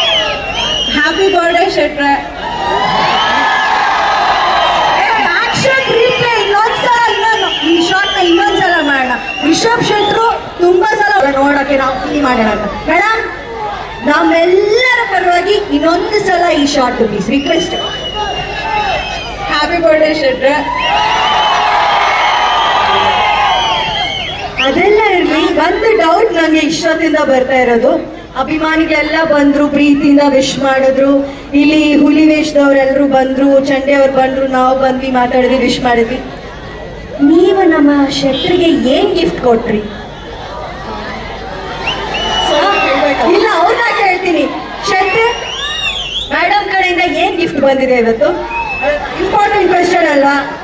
Happy birthday ಶೆಟ್ರೆ. Action replay ಇನ್ನೊಂದ್ಸಲ, ಈ ಶಾರ್ಟ್ನ ಇನ್ನೊಂದ್ಸಲ ಮಾಡೋಣ. ರಿಷಬ್ ಶೆಟ್ರು ತುಂಬಾ ಸಲ ನೋಡೋಕೆ ನಾವು ಫೀಲ್ ಮಾಡೋಣ ಅಂತ. ಮೇಡಮ್, ನಮ್ಮೆಲ್ಲರ ಪರವಾಗಿ ಇನ್ನೊಂದು ಸಲ ಈ short please request. Happy birthday ಶೆಟ್ರೆ. ಅದೆಲ್ಲ ಇರಲಿ, ಒಂದು ಡೌಟ್ ನನಗೆ ಇಷ್ಟೊತ್ತಿಂದ ಬರ್ತಾ ಇರೋದು. ಅಭಿಮಾನಿಗಳೆಲ್ಲ ಬಂದ್ರು, ಪ್ರೀತಿಯಿಂದ ವಿಶ್ ಮಾಡಿದ್ರು. ಇಲ್ಲಿ ಹುಲಿ ವೇಷದವ್ರೆಲ್ಲರೂ ಬಂದ್ರು, ಚಂಡೆಯವ್ರು ಬಂದ್ರು, ನಾವು ಬಂದ್ವಿ, ಮಾತಾಡಿದ್ವಿ, ವಿಶ್ ಮಾಡಿದ್ವಿ. ನೀವು ನಮ್ಮ ಶೆಟ್ರಿಗೆ ಏನ್ ಗಿಫ್ಟ್ ಕೊಟ್ರಿ? ಇಲ್ಲ, ಅವ್ರನ್ನ ಕೇಳ್ತೀನಿ. ಶೆಟ್ಟಿ ಮೇಡಮ್ ಕಡೆಯಿಂದ ಏನ್ ಗಿಫ್ಟ್ ಬಂದಿದೆ ಇವತ್ತು? ಇಂಪಾರ್ಟೆಂಟ್ ಕ್ವೆಶ್ಚನ್ ಅಲ್ವಾ?